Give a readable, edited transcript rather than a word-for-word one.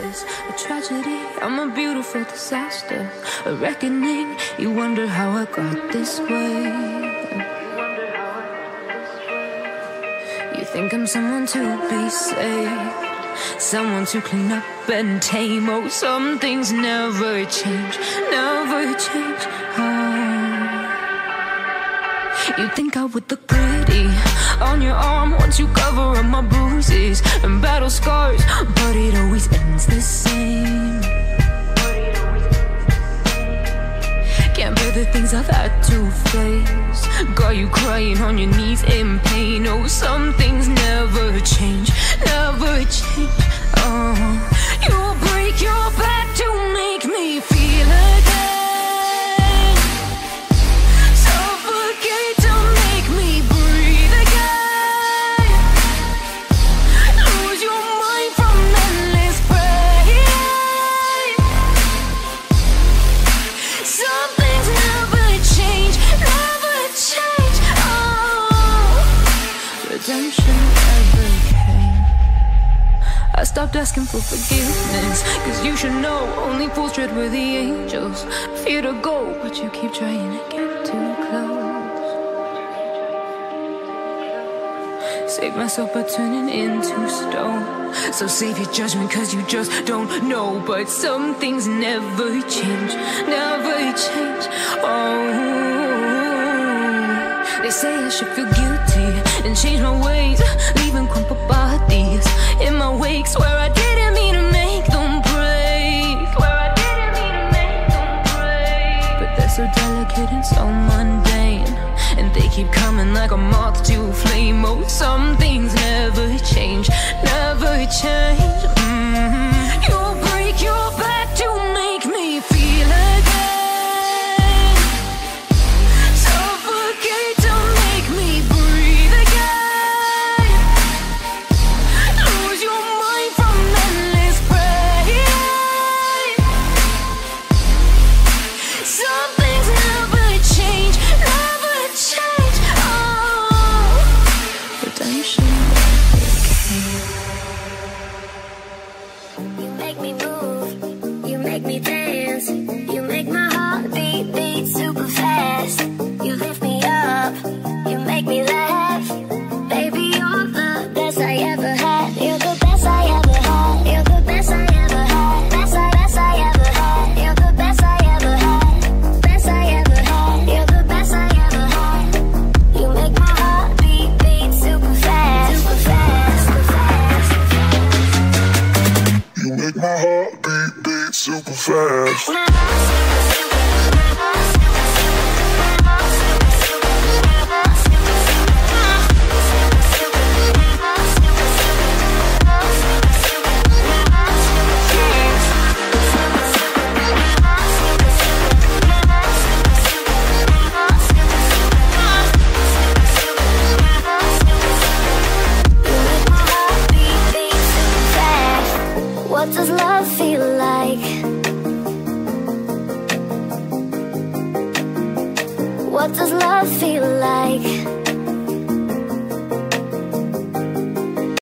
is a tragedy, I'm a beautiful disaster, a reckoning. You wonder how I got this way. You think I'm someone to be saved, someone to clean up and tame. Oh, some things never change, never change. You think I would look pretty on your arm once you cover up my bruises and battle scars, but it always ends the same. Can't bear the things I've had to face, got you crying on your knees in pain. Oh, some things never change, never change. Oh, you'll break your back to make me feel again. I stopped asking for forgiveness, cause you should know only fools tread where the angels fear to go, but you keep trying to get too close. Save myself by turning into stone, so save your judgment cause you just don't know. But some things never change, never change. Oh, they say I should feel guilty and change my ways, leaving crumpled bodies in my wake. Swear I didn't mean to make them break, swear I didn't mean to make them break. But they're so delicate and so mundane, and they keep coming like a moth to a flame. Oh, some things never change, never change. You'll break your back to make me feel again. Super fast. What does love feel like? What does love feel like?